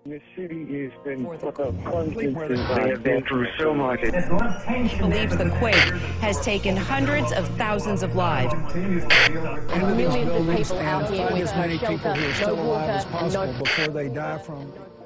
This city has been plunged into. They have been through so much. Believes the quake has taken hundreds of thousands of lives. And millions of people out here with no shelter, no water, as possible before they die from